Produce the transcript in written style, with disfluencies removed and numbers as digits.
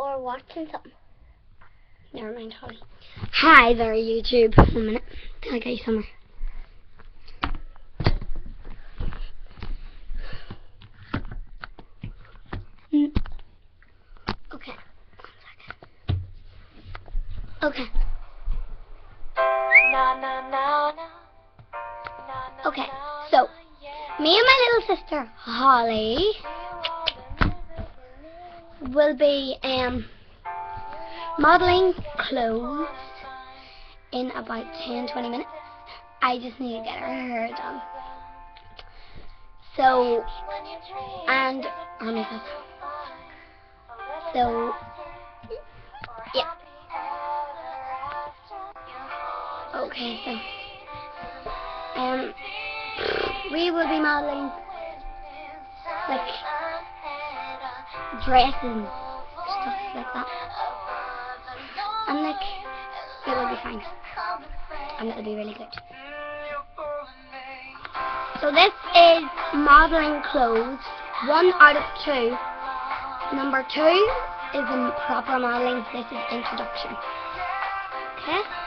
or watching something. Never mind, Holly. Hi there, YouTube. 1 minute. I'll get you somewhere. Okay. 1 second. Okay. Okay, so me and my little sister Holly will be modelling clothes in about 10-20 minutes. I just need to get her hair done. So, and her makeup. So, yeah. Okay, so we will be modelling like dresses and stuff like that, and like it will be fine, and it will be really good. So this is modelling clothes 1 out of 2. Number 2 is in proper modelling. This is introduction. Okay.